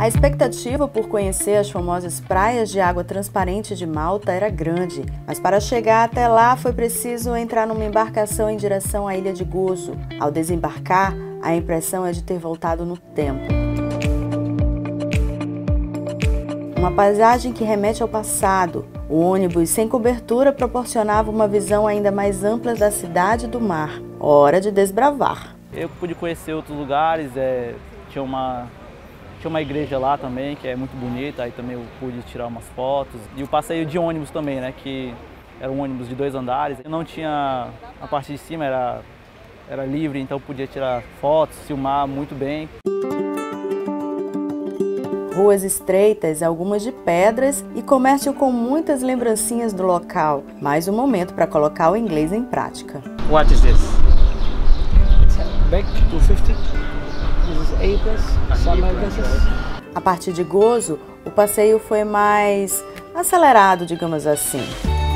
A expectativa por conhecer as famosas praias de água transparente de Malta era grande, mas para chegar até lá foi preciso entrar numa embarcação em direção à Ilha de Gozo. Ao desembarcar, a impressão é de ter voltado no tempo. Uma paisagem que remete ao passado. O ônibus sem cobertura proporcionava uma visão ainda mais ampla da cidade e do mar. Hora de desbravar. Eu pude conhecer outros lugares, tinha uma igreja lá também, que é muito bonita, aí também eu pude tirar umas fotos. E o passeio de ônibus também, né, que era um ônibus de 2 andares. Eu não tinha, a parte de cima era livre, então eu podia tirar fotos, filmar muito bem. Ruas estreitas, algumas de pedras e comércio com muitas lembrancinhas do local. Mais um momento para colocar o inglês em prática. What is this? It's back 250. A partir de Gozo, o passeio foi mais acelerado, digamos assim.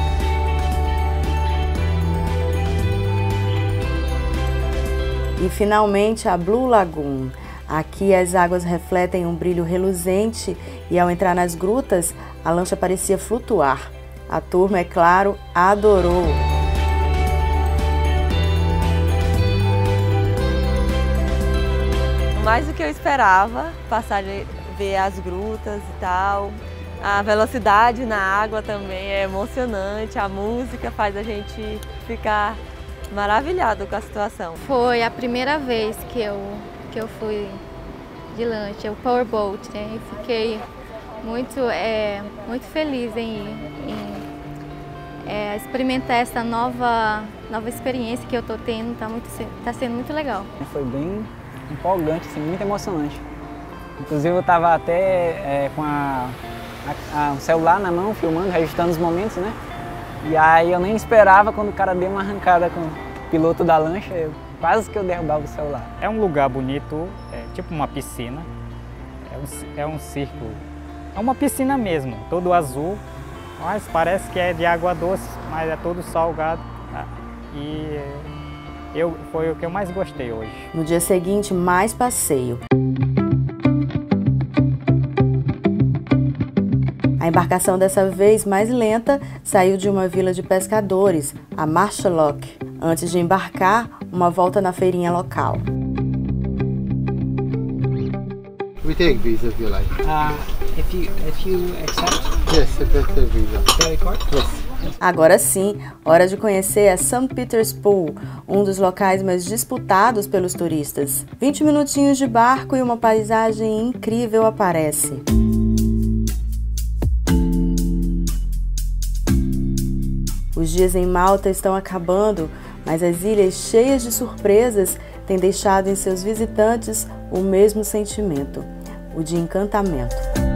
E finalmente a Blue Lagoon. Aqui as águas refletem um brilho reluzente e ao entrar nas grutas, a lancha parecia flutuar. A turma, é claro, adorou. Mais do que eu esperava, passar de ver as grutas e tal. A velocidade na água também é emocionante, a música faz a gente ficar maravilhado com a situação. Foi a primeira vez que eu fui de lancha, o powerboat, né? E fiquei muito feliz em experimentar essa nova experiência que eu estou tendo, tá sendo muito legal. Foi bem empolgante, assim, muito emocionante. Inclusive eu estava até com o celular na mão, filmando, registrando os momentos, né? E aí eu nem esperava quando o cara deu uma arrancada com o piloto da lancha, quase que eu derrubava o celular. É um lugar bonito, tipo uma piscina, é um círculo. É uma piscina mesmo, todo azul, mas parece que é de água doce, mas é todo salgado. E foi o que eu mais gostei hoje. No dia seguinte, mais passeio. A embarcação, dessa vez mais lenta, saiu de uma vila de pescadores, a Marshallock. Antes de embarcar, uma volta na feirinha local. We take visa if you like. If you accept? Yes, that's the visa. Credit card? Yes. Agora sim, hora de conhecer a St. Peter's Pool, um dos locais mais disputados pelos turistas. 20 minutinhos de barco e uma paisagem incrível aparece. Os dias em Malta estão acabando, mas as ilhas cheias de surpresas têm deixado em seus visitantes o mesmo sentimento, o de encantamento.